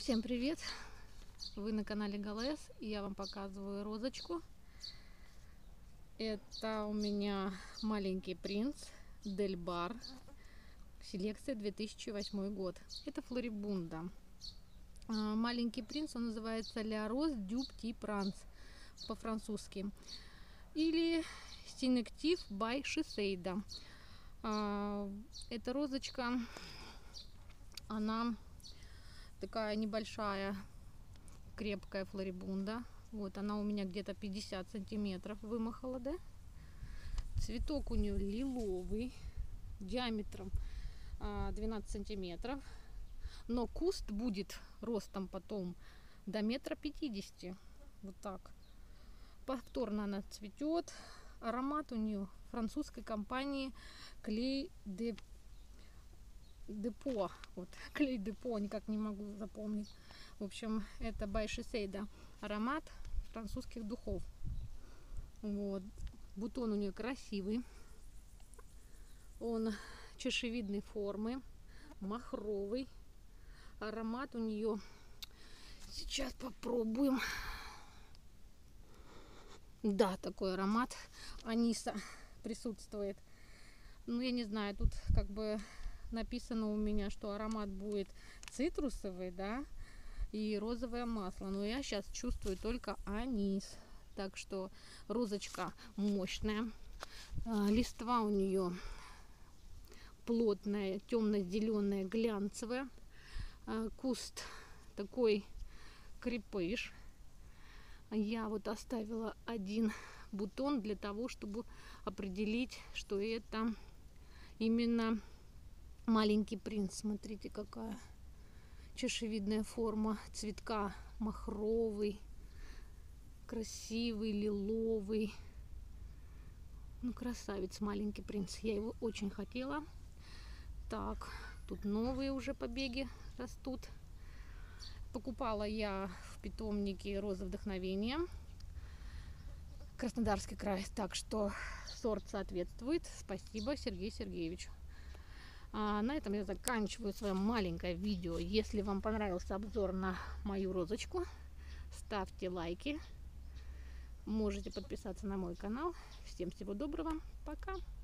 Всем привет! Вы на канале Галес, и я вам показываю розочку. Это у меня маленький принц Дель Бар, селекция 2008 год. Это флорибунда. Маленький принц, он называется Ля Роз дю Пти Пранс по-французски, или Синектив бай Шисейда. Эта розочка, она такая небольшая, крепкая флорибунда. Вот она у меня где-то 50 сантиметров вымахала, да? Цветок у нее лиловый, диаметром 12 сантиметров. Но куст будет ростом потом до 1,50 м. Вот так. Повторно она цветет. Аромат у нее французской компании Клей Депо. Вот, Клей Депо, никак не могу запомнить. В общем, это бай Шисейда. Аромат французских духов. Вот. Бутон у нее красивый. Он чашевидной формы, махровый. Аромат у нее, сейчас попробуем. Да, такой аромат аниса присутствует. Ну, я не знаю, тут как бы написано у меня, что аромат будет цитрусовый, да, и розовое масло. Но я сейчас чувствую только анис. Так что розочка мощная. Листва у нее плотная, темно-зеленая, глянцевая. Куст такой крепыш. Я вот оставила один бутон для того, чтобы определить, что это именно маленький принц. Смотрите, какая чашевидная форма цветка, махровый, красивый, лиловый. Ну, красавец маленький принц. Я его очень хотела. Так, тут новые уже побеги растут. Покупала я в питомнике Роза Вдохновения, Краснодарский край. Так что сорт соответствует. Спасибо Сергею Сергеевичу. На этом я заканчиваю свое маленькое видео. Если вам понравился обзор на мою розочку, ставьте лайки. Можете подписаться на мой канал. Всем всего доброго. Пока.